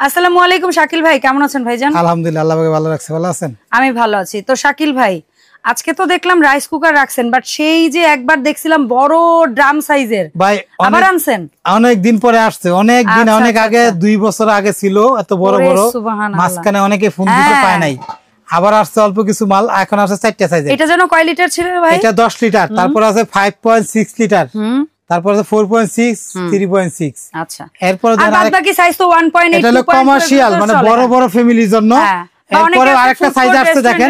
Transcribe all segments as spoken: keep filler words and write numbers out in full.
আসসালামু আলাইকুম শাকিল ভাই, কেমন আছেন ভাইজান? আলহামদুলিল্লাহ, আল্লাহ পাক ভালো রাখছে। ভালো আছেন? আমি ভালো আছি। তো শাকিল ভাই, আজকে তো দেখলাম রাইস কুকার রাখছেন, বাট সেই যে একবার দেখছিলাম বড় ড্রাম সাইজের, ভাই আবার আনছেন? অনেক দিন পরে আসছে, অনেক দিন, আচ্ছা, অনেক আচ্ছা, আগে, আচ্ছা। দুই বছর আগে ছিল এত বড় ওরে বড়, সুবহানাল্লাহ। মাঝখানে অনেকে ফোন দিতে হ্যাঁ। পায় নাই, আবার আসছে অল্প কিছু মাল, এখন আসছে চারটা সাইজের। এটা যেন কয় লিটার ছিল ভাই? এটা দশ লিটার, তারপর আছে ফাইভ পয়েন্ট সিক্স লিটার, হুম, তারপর আছে four point six, three point six. আচ্ছা, এরপর আর বাদ বাকি সাইজ তো ওয়ান পয়েন্ট এইট, এটা হলো কমার্শিয়াল, মানে বড় বড় ফ্যামিলির জন্য। হ্যাঁ, এরপর আরেকটা সাইজ আসছে, দেখেন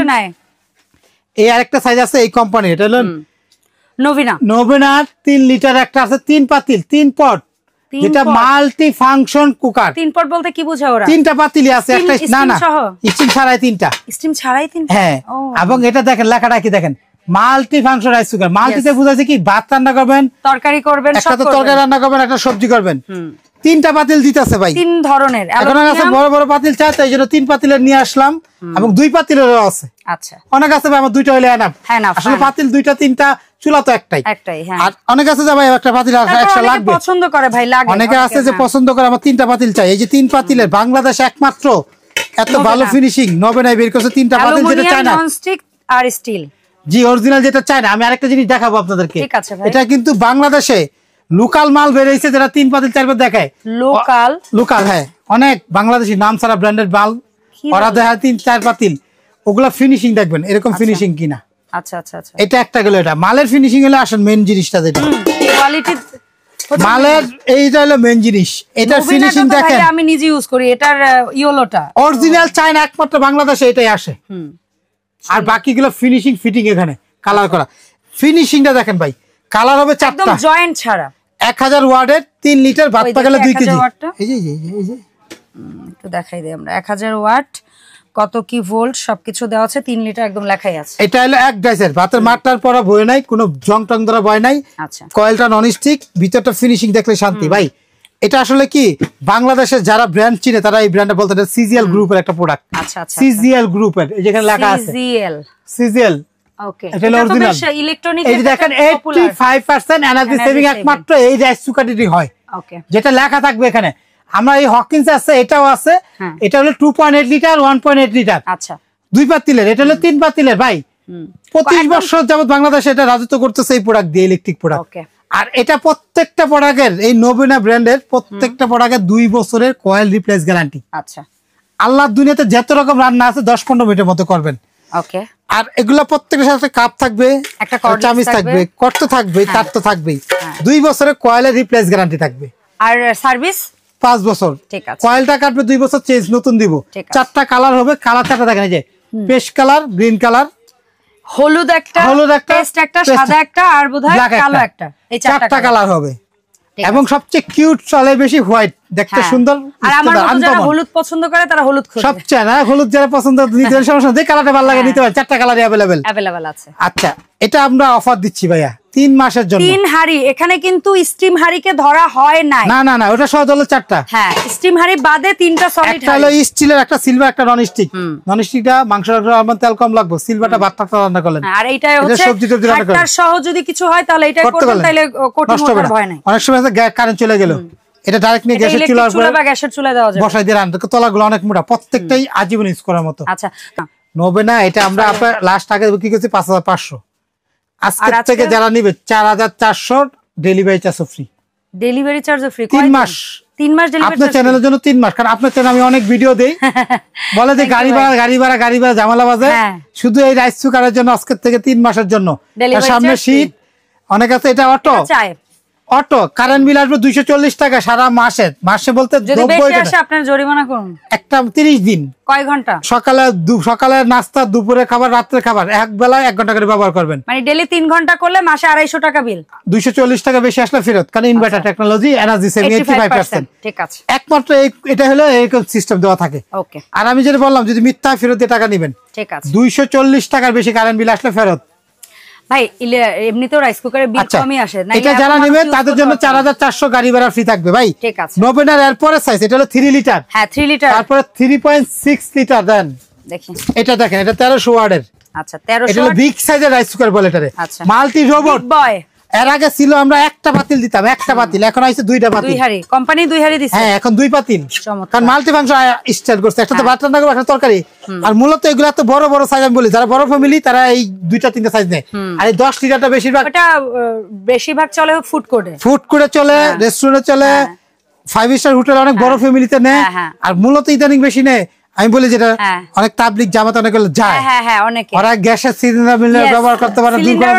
এই আরেকটা সাইজ আছে এই কোম্পানি, এটা হলো নভিনা। নভিনার তিন লিটার একটা আছে, তিন পাতিল, তিন পট, যেটা মাল্টি ফাংশন কুকার। তিন পট বলতে কি বোঝা ওরা? তিনটা পাতিলই আছে, একটা না না স্টিম ছাড়াই তিনটা, স্টিম ছাড়াই তিনটা। হ্যাঁ, এবং এটা দেখেন লেখাটা কি দেখেন, মাল্টি ফাংশন রাইস কুকার। মাল্টিতে বোঝাচ্ছে কি, ভাত রান্না করবেন, তরকারি করবেন, একটা তো তরকারি রান্না করবেন, একটা সবজি করবেন। তিনটা পাতিল দিতেছে ভাই, তিন ধরনের। এখন আছে বড় বড় পাতিল চাই, তাই জন্য তিন পাতিলের নিয়ে আসলাম, এবং দুই পাতিলেরও আছে। আচ্ছা, অনেক আছে ভাই আমার দুইটা হইলে এনাফ। হ্যাঁ, না আসলে পাতিল দুইটা তিনটা, চুলা তো একটাই একটাই। হ্যাঁ, আর অনেক আছে যে ভাই একটা পাতিল একশো লাগবে, পছন্দ করে ভাই, লাগে। অনেকে আছে যে পছন্দ করে আমার তিনটা পাতিল চাই। এই যে তিন পাতিলের বাংলাদেশ একমাত্র এত ভালো ফিনিশিং নবেনাই বের করছে, তিনটা পাতিল, যেটা চায় না ননস্টিক আর স্টিল। জি, অরিজিনাল যেটা চায় না। আমি আরেকটা জিনিস দেখাবো আপনাদেরকে, ঠিক আছে ভাই। এটা কিন্তু বাংলাদেশে লোকাল মাল বেরিয়েছে, যেটা তিন পাতিল চারবার দেখায়। লোকাল লোকাল হ্যাঁ, অনেক বাংলাদেশি নাম ছাড়া ব্র্যান্ডেড মাল ওরা দেখায় তিন চার পাতিল, ওগুলা ফিনিশিং দেখবেন এরকম ফিনিশিং কিনা। আচ্ছা আচ্ছা আচ্ছা, এটা একটা গেল, এটা মালের ফিনিশিং হলে আসেন মেন জিনিসটা, যেটা কোয়ালিটি মালের, এইটা হলো মেন জিনিস। এটার ফিনিশিং দেখেন, আমি নিজে ইউজ করি, এটার ইয়েলোটা অরিজিনাল চায়না, একমাত্র বাংলাদেশে এটাই আসে। আর বাকিগুলো ফিনিশিং ফিটিং, এখানে কালার করা, ফিনিশিংটা দেখেন ভাই, কালার হবে চারটা, একদম জয়েন্ট ছাড়া। এক হাজার ওয়াটের তিন লিটার ভাত পাকালে দুই কেজি। এই যে এই যে একটু দেখাই দিই আমরা, এক হাজার ওয়াট, কত কি ভোল্ট সবকিছু দেওয়া আছে, তিন লিটার একদম লেখাই আছে। এটা হলো এক ডাইসের, ভাতের মাঠটার পরা বয় নাই, কোনো জং টং দ্বারা বয় নাই। আচ্ছা, কয়েলটা নন স্টিক, ভিতরটা ফিনিশিং দেখলে শান্তি ভাই। এটা আসলে কি, বাংলাদেশের যারা ব্র্যান্ড চিনে তারা এই ব্র্যান্ডটা বলতে, সিজিএল গ্রুপের একটা প্রোডাক্ট। আচ্ছা আচ্ছা, সিজিএল গ্রুপের, এই যেখানে লেখা আছে সিজিএল, সিজিএল, ওকে, এটা হলো অরিজিনাল ইলেকট্রনিক। এই দেখেন eighty five percent energy saving একমাত্র এই রাইস কুকারটি হয়। ওকে, যেটা যেটা লেখা থাকবে এখানে। আমরা এই হকিন্স আছে, এটাও আছে, এটা হলো two point eight litre, one point eight litre. আচ্ছা, দুই পাতিলের, এটা হলো তিন পাতিলের ভাই। পঁচিশ বছর যাবত বাংলাদেশে এটা রাজত্ব করতেছে এই প্রোডাক্ট দিয়ে, ইলেকট্রিক প্রোডাক্ট। আর এটা প্রত্যেকটা প্রোডাক্টের, এই নবীনা ব্র্যান্ডের প্রত্যেকটা প্রোডাক্টের দুই বছরের কয়েল রিপ্লেস গ্যারান্টি। আচ্ছা, আল্লাহর দুনিয়াতে যত রকম রান্না আছে দশ পনেরো মিনিটের মতো করবেন। ওকে, আর এগুলা প্রত্যেকটার সাথে কাপ থাকবে, একটা চামিচ থাকবে, কর্ত থাকবে, তার তো থাকবেই। দুই বছরের কয়েলের রিপ্লেস গ্যারান্টি থাকবে। আর সার্ভিস পাঁচ বছর। ঠিক আছে, কয়েলটা কাটবে, দুই বছর চেঞ্জ নতুন দিব। চারটা কালার হবে, কালার চারটা দেখেন, এই যে পেস্ট কালার, গ্রিন কালার, হলুদ একটা, হলুদ একটা, পেস্ট একটা, সাদা একটা, আর বোধহয় কালো একটা, এই চারটা কালার হবে। এবং সবচেয়ে কিউট চলে বেশি হোয়াইট, দেখতে সুন্দর। আর আমার মতো যারা হলুদ পছন্দ করে তারা হলুদ খুঁজে, সবচেয়ে না হলুদ যারা পছন্দ নিতে সমস্যা, যে কালারটা ভালো লাগে নিতে পারে, চারটা কালারই अवेलेबल अवेलेबल আছে। আচ্ছা, এটা আমরা অফার দিচ্ছি ভাইয়া তিন মাসের জন্য। তিন হাড়ি, এখানে কিন্তু স্টিম হাড়িকে ধরা হয় নাই। না না না, ওটা সহ হলো চারটা। হ্যাঁ, স্টিম হাড়ি বাদে তিনটা সলিড। একটা হলো স্টিলের, একটা সিলভার, একটা নন স্টিক। নন স্টিকটা মাংস রান্না তেল কম লাগবে, সিলভারটা ভাত টাত রান্না করলেন। আর এইটা হচ্ছে সবজি টবজি রান্না করলেন, হাড়টার সহ যদি কিছু হয় তাহলে এটা করবেন, তাহলে কঠিন হওয়ার ভয় নাই। অনেক সময় কারেন্ট চলে গেল, এটা ডাইরেক্ট নিয়ে গ্যাসের চুলার উপরে বা গ্যাসের চুলায় দেওয়া যাবে, বসাই দিয়ে রান্না। তলাগুলো অনেক মোটা, প্রত্যেকটাই আজীবন ইউজ করার মতো। আচ্ছা, নবেনা এটা আমরা আপনার লাস্ট আগে বিক্রি করছি পাঁচ হাজার পাঁচশো, আজকে থেকে যারা নিবে চার হাজার চারশো, delivery charge free. Delivery charge free তিন মাস, তিন মাস ডেলিভারি আপনার চ্যানেলের জন্য তিন মাস। কারণ আপনার চ্যানেলে আমি অনেক ভিডিও দেই, বলে যে গাড়ি ভাড়া গাড়ি ভাড়া গাড়ি ভাড়া ঝামেলা বাজে, শুধু এই রাইস কুকারের জন্য আজকের থেকে তিন মাসের জন্য। সামনে শীত, অনেক আছে। এটা অটো অটো কারেন্ট বিল আসবে দুইশো চল্লিশ টাকা সারা মাসে। মাসে বলতে আপনার জরিমানা করুন একটা তিরিশ দিন, কয় ঘন্টা, সকালে সকালে নাস্তা, দুপুরে খাবার, রাত্রে খাবার, এক বেলায় এক ঘন্টা করে ব্যবহার করবেন। মানে ডেলি তিন ঘন্টা করলে মাসে আড়াইশো টাকা বিল, দুইশো চল্লিশ টাকা বেশি আসলে ফেরত। কারণ inverter technology, energy saving eighty five percent. ঠিক আছে, একমাত্র এটা হলো এরকম সিস্টেম দেওয়া থাকে। ওকে, আর আমি যেটা বললাম, যদি মিথ্যা ফেরত দিয়ে টাকা নেবেন, ঠিক আছে, দুইশো চল্লিশ টাকার বেশি কারেন্ট বিল আসলে ফেরত। ভাই এমনিতেও রাইস কুকারের বিল কমই আসে না, এটা যারা নেবে তাদের জন্য চার হাজার চারশো গাড়ি ভাড়া ফ্রি থাকবে ভাই। ঠিক আছে, নবেনার এরপরে সাইজ, এটা হলো থ্রি লিটার। হ্যাঁ, থ্রি লিটার, তারপরে থ্রি পয়েন্ট সিক্স লিটার দেন। দেখেন এটা, দেখেন এটা তেরোশো ওয়াটের। আচ্ছা, তেরোশো, এটা হলো বিগ সাইজের রাইস কুকার বলে, এটারে মাল্টি রোবট বয়। এর আগে ছিল আমরা একটা পাতিল দিতাম, একটা পাতিল, এখন আইছে দুইটা পাতিল। দুই হাড়ি কোম্পানি দুই হাড়ি দিছে। হ্যাঁ এখন দুই পাতিল, কারণ মাল্টি ফাংশন স্টাইল করছে, একটা তো ভাত রান্না করবে, একটা তরকারি। আর মূলত এগুলা তো বড় বড় সাইজ, আমি বলি যারা বড় ফ্যামিলি তারা এই দুইটা তিনটা সাইজ নেয়। আর এই দশ লিটারটা বেশিরভাগ ওটা বেশিরভাগ চলে ফুড কোর্টে, ফুড কোর্টে চলে, রেস্টুরেন্টে চলে, ফাইভ স্টার হোটেল অনেক বড় ফ্যামিলিতে নেয়। আর মূলত ইদানিং বেশি নেয়, আমি বলি যেটা অনেক তাবলিগ জামাত অনেক যায়, ওরা গ্যাসের সিলিন্ডার মিলিয়ে ব্যবহার করতে পারে,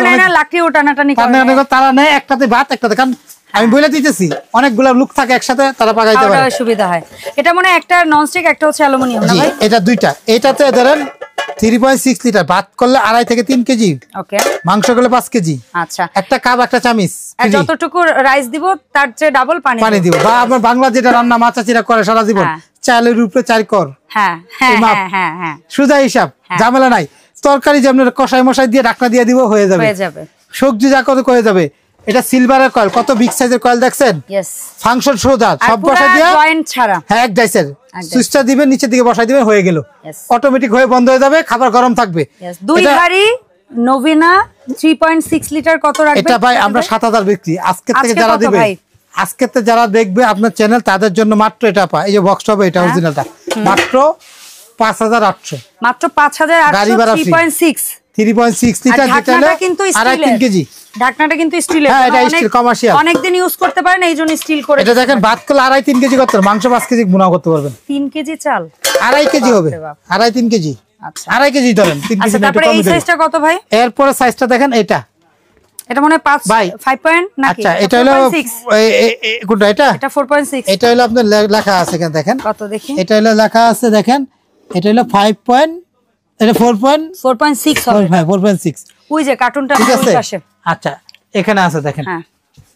তারা নেয় একটাতে ভাত একটাতে, কারণ আমি বলে দিতেছি অনেকগুলো লোক থাকে একসাথে, তারা পাকাইতে পারে, সুবিধা হয়। এটা মনে একটা ননস্টিক, একটা হচ্ছে অ্যালুমিনিয়াম না ভাই? এটা দুইটা, এটাতে ধরেন থ্রি পয়েন্ট সিক্স লিটার, ভাত করলে আড়াই থেকে তিন কেজি, ওকে, মাংস করলে পাঁচ কেজি। আচ্ছা, একটা কাপ একটা চামিচ, যতটুকু রাইস দিব তার চেয়ে ডাবল পানি পানি দিব। বা আমার বাংলা যেটা রান্না মাচাচিরা করে সারা জীবন, চালের উপরে চার কর, হ্যাঁ হ্যাঁ হ্যাঁ হ্যাঁ, সোজা হিসাব, ঝামেলা নাই। তরকারি যেমন কষাই মশাই দিয়ে ঢাকনা দিয়ে দিব, হয়ে যাবে, হয়ে যাবে। সবজি যা কত হয়ে যাবে। এটা সিলভারের কয়েল, কত বিগ সাইজের কয়েল দেখছেন? ফাংশন সোজা, সব বসাই দিয়া জয়েন্ট ছাড়া, হ্যাঁ এক ডাইসের সুইচটা দিবেন, নিচের দিকে বসাই দিবেন, হয়ে গেল, অটোমেটিক হয়ে বন্ধ হয়ে যাবে, খাবার গরম থাকবে। দুই হাড়ি নোভিনা থ্রি পয়েন্ট সিক্স লিটার কত রাখবে? এটা ভাই আমরা সাত হাজার বিক্রি। আজকে থেকে যারা দিবে, আজকে থেকে যারা দেখবে আপনার চ্যানেল, তাদের জন্য মাত্র এটা পা, এই যে বক্সটা হবে, এটা অরিজিনালটা মাত্র পাঁচ হাজার আটশো, মাত্র পাঁচ হাজার আটশো, three point six three point six litre, যেটা হলো আড়াই তিন কেজি। ঢাকনাটা কিন্তু স্টিলের, হ্যাঁ এটা স্টিল কমার্শিয়াল, অনেক দিন ইউজ করতে পারেন, এইজন্য স্টিল করে। এটা দেখেন ভাত করলে আড়াই তিন কেজি করতে, মাংস পাঁচ কেজি গুণা করতে পারবেন। তিন কেজি চাল আড়াই কেজি হবে, আড়াই তিন কেজি, আচ্ছা আড়াই কেজি ধরেন, তিন কেজি। তারপরে এই সাইজটা কত ভাই? এরপরে সাইজটা দেখেন, এটা এটা মনে পাঁচ ফাইভ পয়েন্ট নাকি? আচ্ছা এটা হলো কোনটা? এটা এটা ফোর পয়েন্ট সিক্স। এটা হলো আপনার লেখা আছে এখানে, দেখেন কত দেখি, এটা হলো লেখা আছে দেখেন, এটা হলো ফাইভ পয়েন্ট, এটা four point four point six হবে, হ্যাঁ ফোর পয়েন্ট সিক্স। ওই যে কার্টুনটা ওই পাশে, আচ্ছা এখানে আছে দেখেন, হ্যাঁ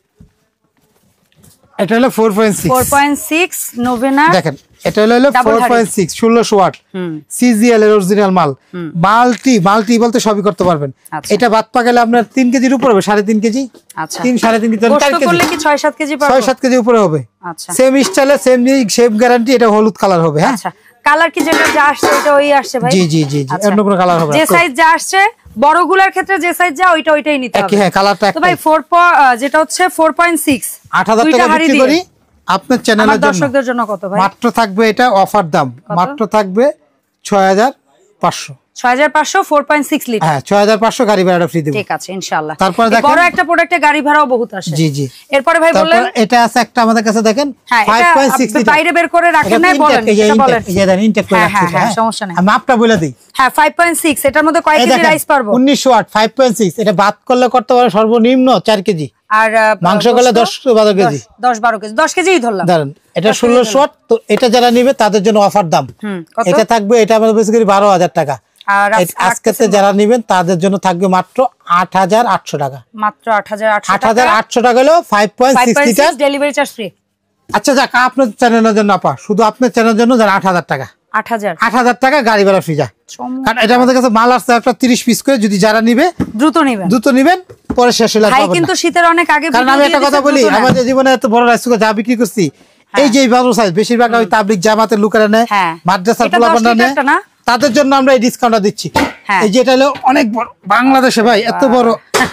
এটা হলো four point six, four point six নোভেনা, দেখেন এটা হলো ফোর পয়েন্ট সিক্স, ষোলোশো ওয়াট, সিজিএল এর অরিজিনাল মাল। মাল্টি মাল্টি বলতে সবই করতে পারবেন। এটা ভাত পাকালে আপনার তিন কেজির উপরে হবে, সাড়ে তিন কেজি, তিন সাড়ে তিন কেজি, ছয় সাত কেজি, ছয় সাত কেজি উপরে হবে। সেম স্টাইলে সেম সেম গ্যারান্টি। এটা হলুদ কালার হবে। হ্যাঁ কালার কি যেটা যা আসছে ওইটা ওই আসছে ভাই? জি জি জি, অন্য কোনো কালার হবে না। যে সাইজ যা আসছে বড়গুলোর ক্ষেত্রে যে সাইজ যা ওইটা ওইটাই নিতে হবে। হ্যাঁ কালারটা একটাই। তো ভাই ফোর যেটা হচ্ছে ফোর পয়েন্ট সিক্স, আট হাজার টাকা বিক্রি করি আপনার চ্যানেলের জন্য। দর্শকদের জন্য কত ভাই? মাত্র থাকবে এটা অফার দাম, মাত্র থাকবে ছয় হাজার পাঁচশো। ছয় হাজার পাঁচশো, ফোর পয়েন্ট সিক্স লিটার। হ্যাঁ ছয় হাজার পাঁচশো, গাড়ি ভাড়াটা ফ্রি দেব। ঠিক আছে ইনশাআল্লাহ। তারপর দেখেন বড় একটা প্রোডাক্টে গাড়ি ভাড়াও বহুত আসে। জি জি। এরপরে ভাই বললেন এটা আছে একটা আমাদের কাছে, দেখেন ফাইভ পয়েন্ট সিক্স লিটার। বাইরে বের করে রাখেন না, বলেন এটা বলেন। এই যে দেন ইনটেক করে রাখছি। হ্যাঁ সমস্যা নাই, আমি মাপটা বলে দেই। হ্যাঁ ফাইভ পয়েন্ট সিক্স, এটার মধ্যে কয় কেজি রাইস পারবো? উনিশশো ওয়াট, ফাইভ পয়েন্ট সিক্স। এটা ভাত করলে করতে পারে সর্বনিম্ন চার কেজি, আর মাংস করলে দশ বারো কেজি, দশ বারো কেজি, দশ কেজিই ধরলাম। ধরেন এটা ষোলোশো ওয়াট। তো এটা যারা নেবে তাদের জন্য অফার দাম। এটা থাকবে, এটা আমাদের বেসিক্যালি বারো হাজার টাকা। আর আজকে যারা নেবেন তাদের জন্য থাকবে মাত্র আট হাজার আটশো টাকা। মাত্র আট হাজার আটশো আট হাজার আটশো টাকা হলো five point six litre, delivery charge free. আচ্ছা যাক, আপনার চ্যানেলের জন্য আপা, শুধু আপনার চ্যানেলের জন্য যারা আট হাজার টাকা, আট হাজার আট হাজার টাকা গাড়ি ভাড়া ফ্রি যায়। কারণ এটা আমাদের কাছে মাল আসছে একটা তিরিশ পিস করে, যদি যারা নিবে দ্রুত নিবেন, দ্রুত নিবেন, পরে শেষ হলে ভাই কিন্তু শীতের অনেক আগে। কারণ আমি একটা কথা বলি, আমাদের জীবনে এত বড় রাইস কুকার যা বিক্রি করছি, এই যে বড় সাইজ বেশিরভাগ ওই তাবলিগ জামাতের লোকেরা নেয়, মাদ্রাসার পোলাপানরা নেয়, তাদের জন্য আমরা এই ডিসকাউন্টটা দিচ্ছি। এই যে এটা হলো অনেক বড় বাংলাদেশে ভাই, এত বড়।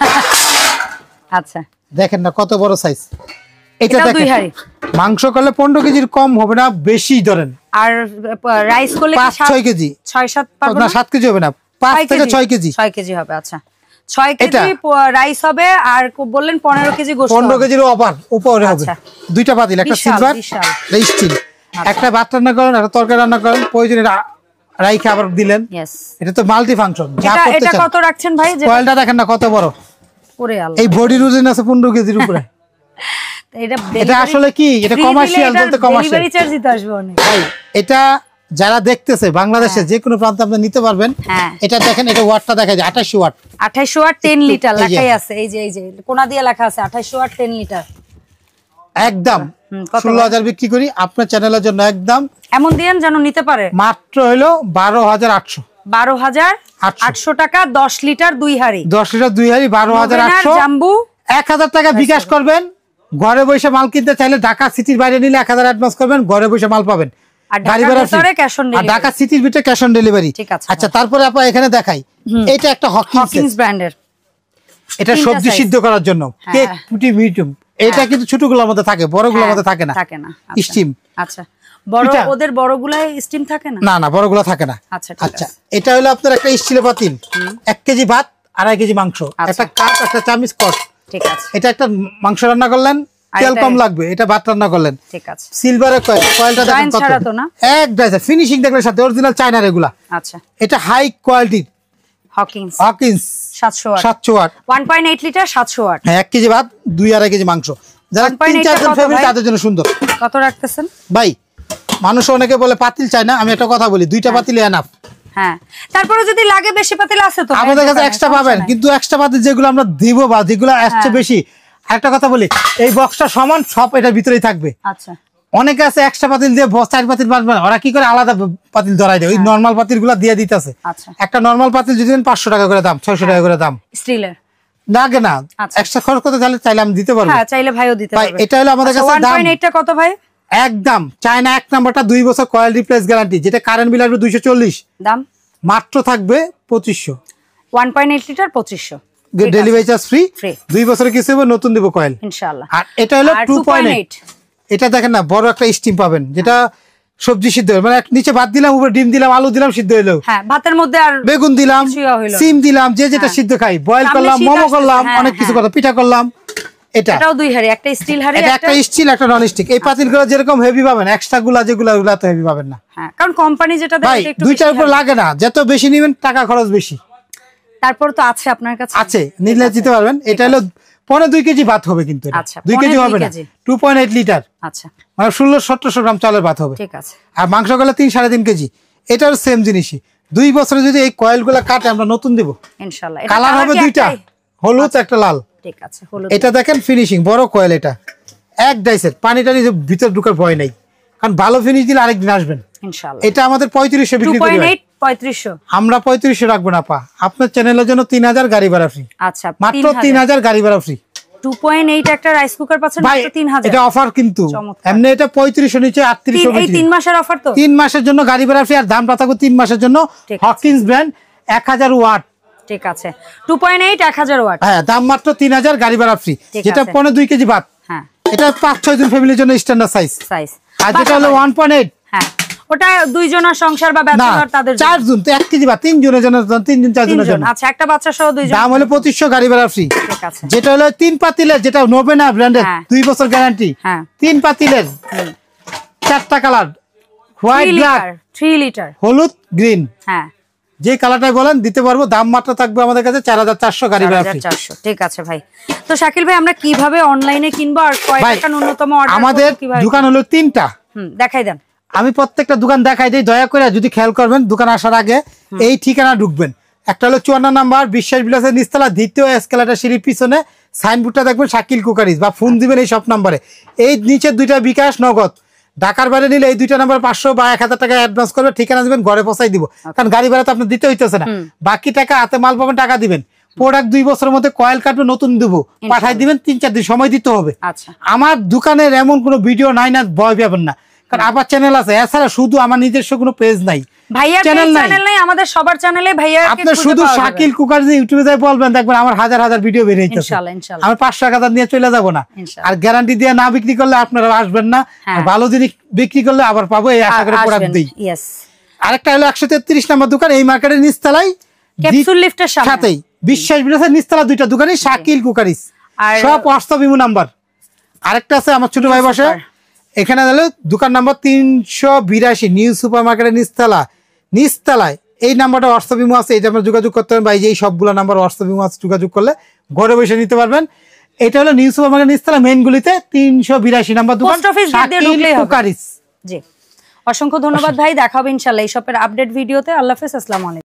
আচ্ছা দেখেন না কত বড় সাইজ। এটা দেখেন মাংস করলে পনেরো কেজির কম হবে না, বেশি ধরেন। আর রাইস করলে পাঁচ ছয় কেজি, ছয় সাত পারবো না, সাত কেজি হবে না, পাঁচ থেকে ছয় কেজি, ছয় কেজি হবে। আচ্ছা ছয় কেজি রাইস হবে। আর বললেন পনেরো কেজি গোশত, পনেরো কেজির ওপর উপরে হবে। দুইটা পাতিল, একটা সিলভার, একটা স্টিল, একটা ভাত রান্না করেন, একটা তরকারি রান্না করেন, প্রয়োজনে রাইখে আবার দিলেন। এটা তো মাল্টি ফাংশন। এটা কত রাখছেন ভাই? কয়েলটা দেখেন না কত বড়, ওরে আল্লাহ, এই বডির ওজন আছে পনেরো কেজির উপরে। এটা এটা আসলে কি, এটা কমার্শিয়াল, বলতে কমার্শিয়াল, ডেলিভারি চার্জ দিতে আসবে অনেক ভাই। এটা যারা দেখতেছে বাংলাদেশে যে কোনো প্রান্তে আপনি নিতে পারবেন। এটা দেখেন, এটা ওয়াটটা দেখা যায় আঠাশ ওয়াট, আঠাশ ওয়াট টেন লিটার লেখাই আছে। এই যে এই যে কোনা দিয়ে লেখা আছে আঠাশ ওয়াট টেন লিটার। একদম ষোলো হাজার বিক্রি করি আপনার চ্যানেলের জন্য, একদম এমন দিয়েন যেন নিতে পারে। মাত্র হলো বারো হাজার আটশো, বারো হাজার আটশো টাকা, দশ লিটার দুই হাড়ি, দশ লিটার দুই হাড়ি, বারো হাজার আটশো। জাম্বু এক হাজার টাকা বিকাশ করবেন, ঘরে বসে মাল কিনতে চাইলে ঢাকা সিটির বাইরে নিলে এক হাজার অ্যাডভান্স করবেন, ঘরে বসে মাল পাবেন। ঢাকা সিটির ভিতরে ক্যাশ অন ডেলিভারি। আচ্ছা তারপরে আপা এখানে দেখাই, এটা একটা হকিংস ব্র্যান্ডের এটা সবজি সিদ্ধ করার জন্য, কেক পুটি মিডিয়াম। এটা কিন্তু ছোটগুলোর মধ্যে থাকে, বড়গুলোর মধ্যে থাকে না, থাকে না স্টিম। আচ্ছা, বড় ওদের বড়গুলাই স্টিম থাকে না? না না, বড়গুলো থাকে না। আচ্ছা ঠিক আছে। এটা হলো আপনার একটা স্টিলের পাতিল, এক কেজি ভাত, আড়াই কেজি মাংস, একটা কাপ, একটা চামচ কট। ঠিক আছে। এটা একটা মাংস রান্না করলেন, তেল কম লাগবে, এটা ভাত রান্না করলেন। ঠিক আছে। সিলভারের কয়েল, কয়েলটা দেখেন কত, এক ডাইজার ফিনিশিং দেখলে সাথে অরিজিনাল চায়নার এগুলা। আচ্ছা, এটা হাই কোয়ালিটির হকিন্স, হকিন্স সাতশো ওয়াট, সাতশো ওয়াট, এক পয়েন্ট আট লিটার, সাতশো ওয়াট। হ্যাঁ, এক কেজি ভাত, দুই আড়াই কেজি মাংস। যারা তিন চার জন ফ্যামিলি তাদের জন্য সুন্দর। কত রাখতেছেন ভাই? মানুষ অনেকে বলে পাতিল চায় না, আমি একটা কথা বলি, দুইটা পাতিল এনাফ। হ্যাঁ, তারপরে যদি লাগে বেশি পাতিল আছে তো আমাদের কাছে এক্সট্রা পাবেন, কিন্তু এক্সট্রা পাতিল যেগুলো আমরা দিব বা যেগুলো আসছে বেশি। একটা কথা বলি, এই বক্সটা সমান সব এটার ভিতরেই থাকবে। আচ্ছা, অনেকে আছে এক্সট্রা পাতিল দিয়ে চার পাতিল বাঁধবে, ওরা কি করে আলাদা পাতিল ধরাই দেয়, ওই নরমাল পাতিল গুলা দিয়ে দিতেছে। একটা নরমাল পাতিল যদি পাঁচশো টাকা করে দাম, ছয়শো টাকা করে দাম স্টিলের লাগে না, এক্সট্রা খরচ করতে চাইলে চাইলে আমি দিতে পারবো, চাইলে ভাইও দিতে পারবে। এটা হলো আমাদের কাছে দাম। এটা কত ভাই? একদম চায়না এক নাম্বারটা দুই বছর কয়েল রিপ্লেস গ্যারান্টি, যেটা কারেন্ট বিল আসবে দুইশো চল্লিশ, দাম মাত্র থাকবে পঁচিশশো। এক পয়েন্ট আট লিটার পঁচিশশো, ডেলিভারি চার্জ ফ্রি, দুই বছরের কিছু হবে, নতুন দিব কয়েল ইনশাআল্লাহ। আর এটা হলো দুই পয়েন্ট আট, এটা দেখেন না বড় একটা স্টিম পাবেন, যেটা সবজি সিদ্ধ মানে নিচে ভাত দিলাম, উপরে ডিম দিলাম, আলু দিলাম, সিদ্ধ হইলো। হ্যাঁ, ভাতের মধ্যে আর বেগুন দিলাম, সিম দিলাম, যে যেটা সিদ্ধ খাই, বয়েল করলাম, মোমো করলাম, অনেক কিছু করলাম, পিঠা করলাম। এটা এটাও দুই হাড়ি, একটা স্টিল হাড়ি, এটা একটা স্টিল, একটা নন স্টিক। এই পাতিলগুলো যেরকম হেভি পাবেন, এক্সট্রা গুলা যেগুলা ওগুলা তো হেভি পাবেন না। হ্যাঁ, কারণ কোম্পানি যেটা দেয় এটা একটু দুইটার উপর লাগে না, যত বেশি নেবেন টাকা খরচ বেশি। তারপর তো আছে আপনার কাছে, আছে নিলে দিতে পারবেন। এটা হলো পনেরো দুই কেজি ভাত হবে, কিন্তু দুই কেজি হবে না, দুই পয়েন্ট আট লিটার। আচ্ছা, মানে ষোলো সতেরোশো গ্রাম চালের ভাত হবে। ঠিক আছে। আর মাংস গেলে তিন সাড়ে তিন কেজি, এটাও সেম জিনিসই। দুই বছরে যদি এই কয়েল গুলা কাটে আমরা নতুন দিব ইনশাআল্লাহ। কালার হবে দুইটা, হলুদ একটা লাল। ঠিক আছে, হলুদ। এটা দেখেন ফিনিশিং, বড় কয়েল, এটা এক ডাইসের, পানি টানি ভিতর ঢুকার ভয় নাই, কারণ ভালো ফিনিশ দিলে আরেকদিন আসবেন ইনশাআল্লাহ। এটা আমাদের পঁয়ত্রিশশো বিক্রি করি, পঁয়ত্রিশশো আমরা পঁয়ত্রিশশো রাখবো না পা। আপনার চ্যানেলের জন্য তিন হাজার গাড়ি ভাড়া ফ্রি। আচ্ছা, মাত্র তিন হাজার গাড়ি ভাড়া ফ্রি। দুই পয়েন্ট আট একটা রাইস কুকার পাচ্ছেন মাত্র তিন হাজার। এটা অফার, কিন্তু এমনি এটা পঁয়ত্রিশশো নিচে আটত্রিশশো বিক্রি। এই তিন মাসের অফার তো, তিন মাসের জন্য গাড়ি ভাড়া ফ্রি। আর দামটা থাকবে তিন মাসের জন্য হকিন্স ব্র্যান্ড, এক হাজার ওয়াট। ঠিক আছে, দুই পয়েন্ট আট এক হাজার ওয়াট। হ্যাঁ, দাম মাত্র তিন হাজার, গাড়ি ভাড়া ফ্রি। যেটা পনেরো দুই কেজি ভাত। হ্যাঁ, এটা পাঁচ ছয় জন ফ্যামিলির জন্য স্ট্যান্ডার্ড সাইজ সাইজ। আর যেটা হলো এক পয়েন্ট আট, হ্যাঁ ওটা দুই জনের সংসার বা ব্যাচেলর তাদের জন্য। চার জন তো এক কেজি ভাত, তিন জনের জন্য, তিন জন চার জনের জন্য। আচ্ছা, একটা বাচ্চা সহ দুই জন, দাম হলো পঁচিশশো, গাড়ি ভাড়া ফ্রি। ঠিক আছে। যেটা হলো তিন পাতিলের, যেটা নোবেনা ব্র্যান্ডের, দুই বছর গ্যারান্টি। হ্যাঁ, তিন পাতিলের, চারটা কালার, হোয়াইট, ব্ল্যাক, তিন লিটার, হলুদ, গ্রিন। হ্যাঁ, যে কালারটাই বলেন দিতে পারবো। দাম মাত্র থাকবে আমাদের কাছে চার হাজার চারশো, গাড়ি ভাড়া ফ্রি। ঠিক আছে ভাই। তো শাকিল ভাই, আমরা কিভাবে অনলাইনে কিনবো আর কয় টাকা ন্যূনতম অর্ডার? আমাদের দোকান হলো তিনটা। হুম, দেখাই দেন। আমি প্রত্যেকটা দোকান দেখাই দিই, দয়া করে যদি খেয়াল করবেন, দোকান আসার আগে এই ঠিকানা ঢুকবেন। একটা হলো চুয়ান্ন নাম্বার বিশ্বাস বিলাসের নিচতলা, দ্বিতীয় এসকেলেটর সিঁড়ির পিছনে সাইনবোর্ডটা দেখবেন শাকিল কুকারিজ, বা ফোন দিবেন এই সব নাম্বারে। এই নিচের দুইটা বিকাশ, নগদ। ঢাকার বাইরে নিলে এই দুইটা নাম্বার পাঁচশো বা এক হাজার টাকা অ্যাডভান্স করবে, ঠিকানা দিবেন, ঘরে পৌঁছাই দিব। কারণ গাড়ি ভাড়া তো আপনার দিতে হইতেছে না, বাকি টাকা হাতে মাল পাবেন, টাকা দিবেন। প্রোডাক্ট দুই বছরের মধ্যে কয়েল কাটবে, নতুন দেবো, পাঠাই দিবেন, তিন চার দিন সময় দিতে হবে। আমার দোকানের এমন কোনো ভিডিও নাই না, ভয় পাবেন না, কারণ আবার চ্যানেল আছে। এছাড়া শুধু আমার নিজস্ব কোনো পেজ নাই, ভাইয়া চ্যানেল নাই, আমাদের সবার চ্যানেলে ভাইয়া। আপনি শুধু শাকিল কুকার যে ইউটিউবে যাই বলবেন, দেখবেন আমার হাজার হাজার ভিডিও বের হইতেছে ইনশাআল্লাহ ইনশাআল্লাহ। আমি পাঁচশো টাকা নিয়ে চলে যাব না, আর গ্যারান্টি দিয়ে না বিক্রি করলে আপনারা আসবেন না। ভালো জিনিস বিক্রি করলে আবার পাবো, এই আশা করে প্রোডাক্ট দেই। यस। আরেকটা হলো একশো তেত্রিশ নম্বর দোকান, এই মার্কেটের নিচতলায়, ক্যাপসুল লিফটের সাথেই বিশ্বাস বিলাসের নিচতলা, দুইটা দোকানই শাকিল কুকারিজ, সব হোয়াটসঅ্যাপ ইমো নাম্বার। আরেকটা আছে আমার ছোট ভাই বসে এখানে, হলো দোকান নাম্বার তিনশো বিরাশি, নিউ সুপার মার্কেটের নিচতলা, নিচতলায়। এই নাম্বারটা হোয়াটসঅ্যাপ ইমো আছে, এটা আমরা যোগাযোগ করতে পারেন, বা এই যে সবগুলো নাম্বার হোয়াটসঅ্যাপ ইমো আছে, যোগাযোগ করলে ঘরে বসে নিতে পারবেন। এটা হলো নিউ সুপার মার্কেট নিচতলা, মেইন গুলিতে, তিনশো বিরাশি নাম্বার দোকান, শাকিল কুকারিজ। জি, অসংখ্য ধন্যবাদ ভাই। দেখা হবে ইনশাআল্লাহ এই শপের আপডেট ভিডিওতে। আল্লাহ হাফেজ, আসসালামু আলাইকুম।